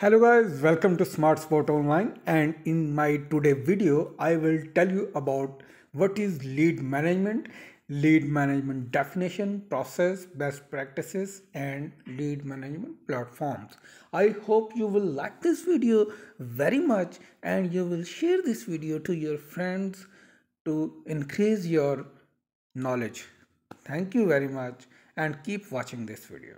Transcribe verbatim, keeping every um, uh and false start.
Hello guys, welcome to Smart Sport Online, and in my today video I will tell you about what is lead management, lead management definition, process, best practices and lead management platforms. I hope you will like this video very much and you will share this video to your friends to increase your knowledge. Thank you very much and keep watching this video.